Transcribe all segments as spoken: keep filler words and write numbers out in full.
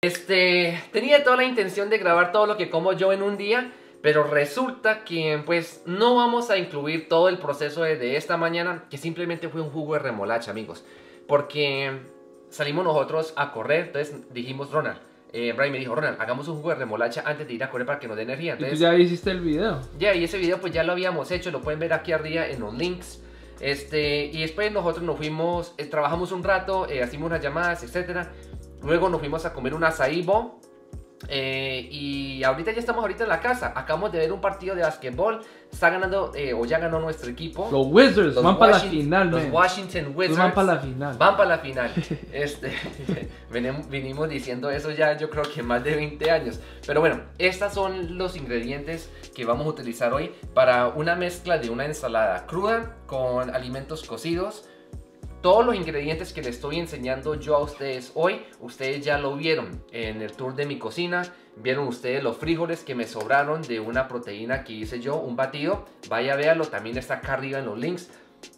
Este, tenía toda la intención de grabar todo lo que como yo en un día, pero resulta que pues no vamos a incluir todo el proceso de, de esta mañana, que simplemente fue un jugo de remolacha, amigos. Porque salimos nosotros a correr, entonces dijimos, Ronald, eh, Brian me dijo, Ronald, hagamos un jugo de remolacha antes de ir a correr para que nos dé energía. Entonces, ¿y tú ya hiciste el video? Ya, y ese video pues ya lo habíamos hecho, lo pueden ver aquí arriba en los links. Este, y después nosotros nos fuimos, eh, trabajamos un rato, eh, hicimos unas llamadas, etcétera. Luego nos fuimos a comer un acaibo. Eh, y ahorita ya estamos ahorita en la casa. Acabamos de ver un partido de basquetbol. Está ganando, eh, o ya ganó nuestro equipo. Los Wizards los van para la final, Los man. Washington Wizards van para la final. Van para la final. Este, venimos, vinimos diciendo eso ya yo creo que más de veinte años. Pero bueno, estos son los ingredientes que vamos a utilizar hoy para una mezcla de una ensalada cruda con alimentos cocidos. Todos los ingredientes que les estoy enseñando yo a ustedes hoy, ustedes ya lo vieron en el tour de mi cocina. Vieron ustedes los frijoles que me sobraron de una proteína que hice yo, un batido. Vaya, véanlo, también está acá arriba en los links.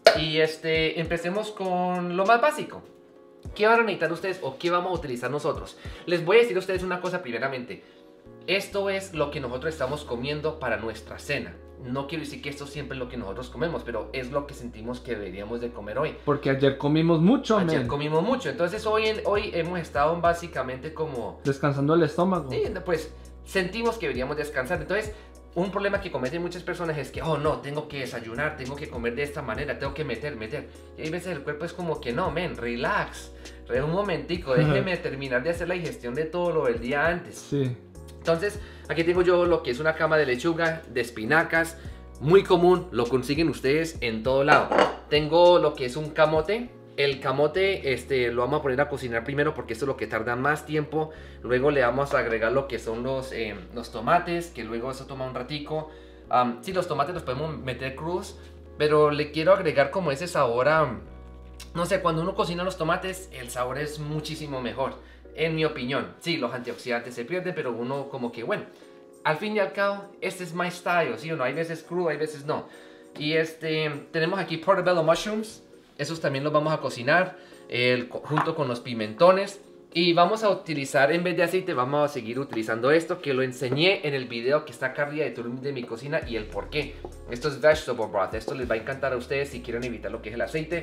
Y este, empecemos con lo más básico. ¿Qué van a necesitar ustedes o qué vamos a utilizar nosotros? Les voy a decir a ustedes una cosa primeramente. Esto es lo que nosotros estamos comiendo para nuestra cena. No quiero decir que esto siempre es lo que nosotros comemos, pero es lo que sentimos que deberíamos de comer hoy. Porque ayer comimos mucho, Ayer man. comimos mucho, entonces hoy, en, hoy hemos estado básicamente como... descansando el estómago. Sí, pues sentimos que deberíamos descansar. Entonces, un problema que cometen muchas personas es que, oh no, tengo que desayunar, tengo que comer de esta manera, tengo que meter, meter. Y hay veces el cuerpo es como que no, men, relax. Un momentico, déjeme terminar de hacer la digestión de todo lo del día antes. Sí. Entonces, aquí tengo yo lo que es una cama de lechuga, de espinacas, muy común, lo consiguen ustedes en todo lado. Tengo lo que es un camote. El camote este, lo vamos a poner a cocinar primero porque esto es lo que tarda más tiempo. Luego le vamos a agregar lo que son los, eh, los tomates, que luego eso toma un ratico. Um, sí, los tomates los podemos meter cruz, pero le quiero agregar como ese sabor a... no sé, cuando uno cocina los tomates, el sabor es muchísimo mejor. En mi opinión, sí, los antioxidantes se pierden, pero uno como que, bueno, al fin y al cabo, este es my style, ¿sí o no? Hay veces crudo, hay veces no. Y este, tenemos aquí portobello mushrooms, esos también los vamos a cocinar, el, junto con los pimentones. Y vamos a utilizar, en vez de aceite, vamos a seguir utilizando esto, que lo enseñé en el video que está acá arriba de, de mi cocina y el por qué. Esto es vegetable broth, esto les va a encantar a ustedes si quieren evitar lo que es el aceite.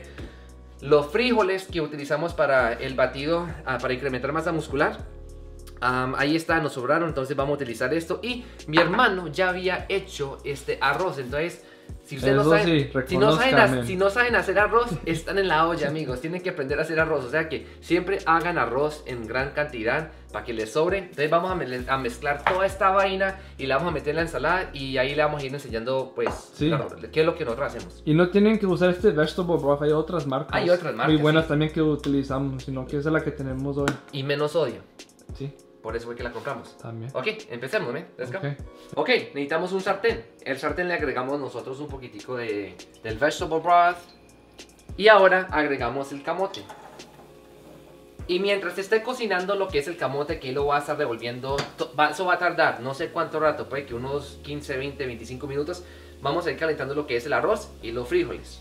Los frijoles que utilizamos para el batido, uh, para incrementar masa muscular, um, ahí está, nos sobraron, entonces vamos a utilizar esto. Y mi hermano ya había hecho este arroz, entonces si ustedes no saben, sí, si, no saben si no saben hacer arroz, están en la olla, amigos. Tienen que aprender a hacer arroz, o sea que siempre hagan arroz en gran cantidad para que les sobre. Entonces vamos a, me a mezclar toda esta vaina y la vamos a meter en la ensalada y ahí le vamos a ir enseñando pues sí. claro, qué es lo que nosotros hacemos. Y no tienen que usar este vegetable broth, hay otras marcas. Hay otras marcas muy buenas sí. también que utilizamos, sino que esa es la que tenemos hoy. Y menos sodio. Sí. Por eso fue que la compramos. También. Ok, empecemos, ¿eh? Let's go. Okay. Ok, necesitamos un sartén. El sartén le agregamos nosotros un poquitico de, del vegetable broth. Y ahora agregamos el camote. Y mientras esté cocinando lo que es el camote, que lo va a estar revolviendo, va, eso va a tardar no sé cuánto rato, puede que unos quince, veinte, veinticinco minutos. Vamos a ir calentando lo que es el arroz y los frijoles.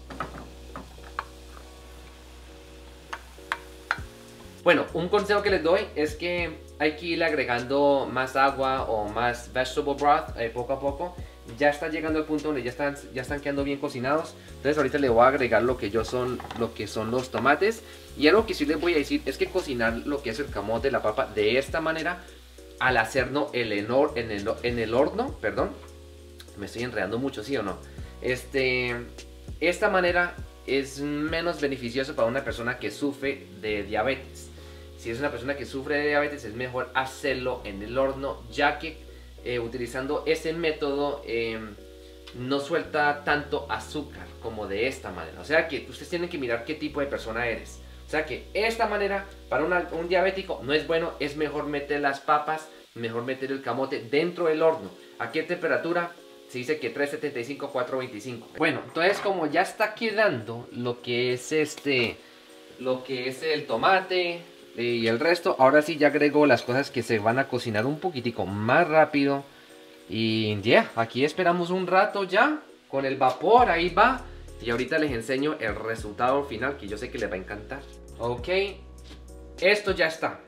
Bueno, un consejo que les doy es que hay que ir agregando más agua o más vegetable broth eh, poco a poco. Ya está llegando al punto donde ya están, ya están quedando bien cocinados. Entonces ahorita le voy a agregar lo que, yo son, lo que son los tomates. Y algo que sí les voy a decir es que cocinar lo que es el camote, la papa, de esta manera, al hacerlo el enor, en, el, en el horno, perdón, me estoy enredando mucho, ¿sí o no? Este, esta manera es menos beneficioso para una persona que sufre de diabetes. Si es una persona que sufre de diabetes, es mejor hacerlo en el horno, ya que eh, utilizando ese método eh, no suelta tanto azúcar como de esta manera. O sea que ustedes tienen que mirar qué tipo de persona eres. O sea que esta manera para una, un diabético no es bueno, es mejor meter las papas, mejor meter el camote dentro del horno. ¿A qué temperatura? Se dice que trescientos setenta y cinco, cuatrocientos veinticinco. Bueno, entonces como ya está quedando lo que es este, lo que es el tomate y el resto, ahora sí ya agrego las cosas que se van a cocinar un poquitico más rápido. Y ya, yeah, aquí esperamos un rato ya con el vapor, ahí va. Y ahorita les enseño el resultado final que yo sé que les va a encantar. Ok, esto ya está.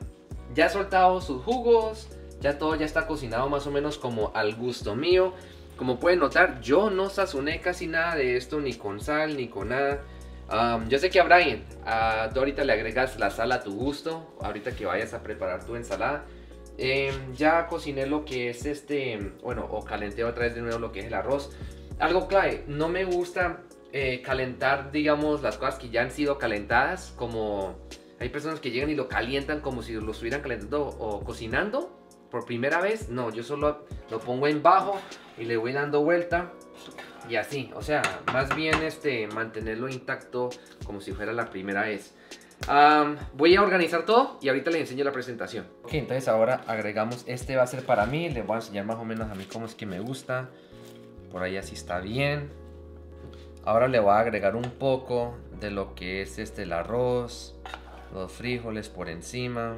ya he soltado sus jugos, ya todo ya está cocinado más o menos como al gusto mío. Como pueden notar, yo no sazoné casi nada de esto, ni con sal, ni con nada. Um, yo sé que a Brian, uh, tú ahorita le agregas la sal a tu gusto, ahorita que vayas a preparar tu ensalada. Eh, ya cociné lo que es este, bueno, o calenté otra vez de nuevo lo que es el arroz. Algo clave, no me gusta eh, calentar, digamos, las cosas que ya han sido calentadas. Como hay personas que llegan y lo calientan como si lo estuvieran calentando o cocinando por primera vez. No, yo solo lo pongo en bajo y le voy dando vuelta y así. O sea, más bien este, mantenerlo intacto como si fuera la primera vez. Um, voy a organizar todo y ahorita les enseño la presentación. Ok, entonces ahora agregamos, este va a ser para mí. Les voy a enseñar más o menos a mí cómo es que me gusta. Por ahí así está bien. Ahora le voy a agregar un poco de lo que es este, el arroz, los frijoles por encima.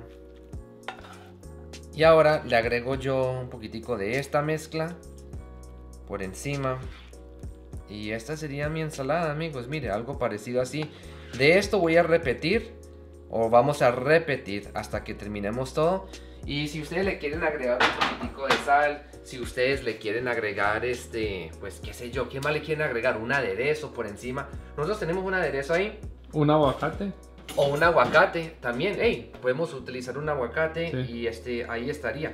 Y ahora le agrego yo un poquitico de esta mezcla por encima. Y esta sería mi ensalada, amigos. Mire, algo parecido así. De esto voy a repetir, o vamos a repetir hasta que terminemos todo. Y si ustedes le quieren agregar un poquitico de sal, si ustedes le quieren agregar este, pues qué sé yo, ¿qué más le quieren agregar? Un aderezo por encima. Nosotros tenemos un aderezo ahí. Un aguacate. O un aguacate también. Hey, podemos utilizar un aguacate, sí. Y este, ahí estaría.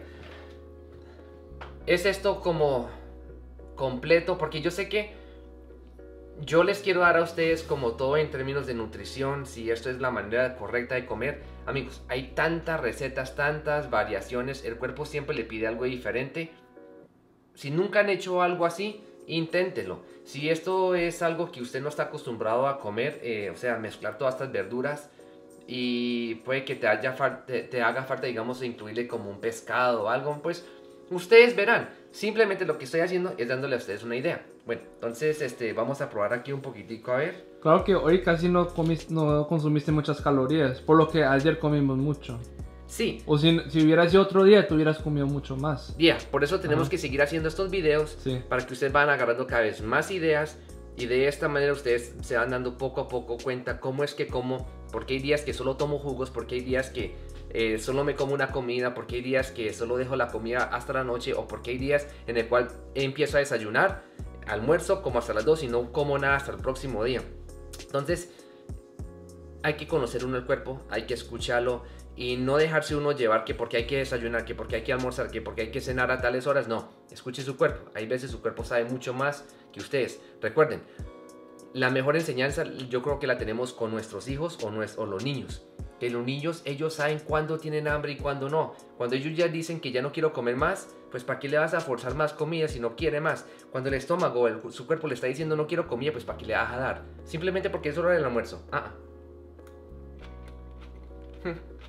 Es esto como completo, porque yo sé que yo les quiero dar a ustedes como todo en términos de nutrición, si esto es la manera correcta de comer. Amigos, hay tantas recetas, tantas variaciones, el cuerpo siempre le pide algo diferente. Si nunca han hecho algo así, inténtelo. Si esto es algo que usted no está acostumbrado a comer, eh, o sea, mezclar todas estas verduras, y puede que te, haya te, te haga falta, digamos, incluirle como un pescado o algo, pues ustedes verán. Simplemente lo que estoy haciendo es dándole a ustedes una idea. Bueno, entonces este, vamos a probar aquí un poquitico, a ver. Claro que hoy casi no, comiste, no consumiste muchas calorías, por lo que ayer comimos mucho. Sí. O si, si hubieras sido otro día, tú hubieras comido mucho más. Ya, yeah, por eso tenemos Ajá. que seguir haciendo estos videos, sí. Para que ustedes van agarrando cada vez más ideas. Y de esta manera ustedes se van dando poco a poco cuenta cómo es que como, porque hay días que solo tomo jugos, porque hay días que eh, solo me como una comida, porque hay días que solo dejo la comida hasta la noche, o porque hay días en el cual empiezo a desayunar, almuerzo como hasta las dos y no como nada hasta el próximo día. Entonces hay que conocer uno el cuerpo, hay que escucharlo y no dejarse uno llevar que porque hay que desayunar, que porque hay que almorzar, que porque hay que cenar a tales horas. No, escuche su cuerpo. Hay veces su cuerpo sabe mucho más que ustedes. Recuerden, la mejor enseñanza yo creo que la tenemos con nuestros hijos o, nuestros, o los niños. Que los niños, ellos saben cuándo tienen hambre y cuándo no. Cuando ellos ya dicen que ya no quiero comer más, pues ¿para qué le vas a forzar más comida si no quiere más? Cuando el estómago, el, su cuerpo le está diciendo no quiero comida, pues ¿para qué le vas a dar? Simplemente porque es hora del almuerzo. Ah, ah.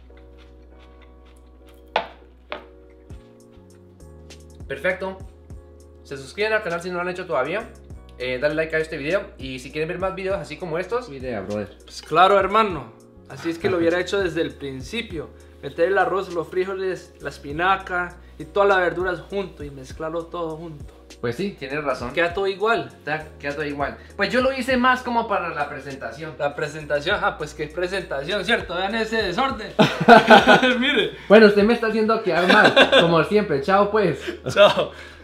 Perfecto. Se suscriben al canal si no lo han hecho todavía. Eh, dale like a este video. Y si quieren ver más videos así como estos, idea, brother. Pues claro, hermano. Así es que lo hubiera hecho desde el principio. Meter el arroz, los frijoles, la espinaca y todas las verduras junto y mezclarlo todo junto. Pues sí, tienes razón. Queda todo igual. Queda todo igual. Pues yo lo hice más como para la presentación. La presentación, ah, pues qué presentación, ¿cierto? Vean ese desorden. Mire. Bueno, usted me está haciendo quedar mal, como siempre. Chao, pues. Chao.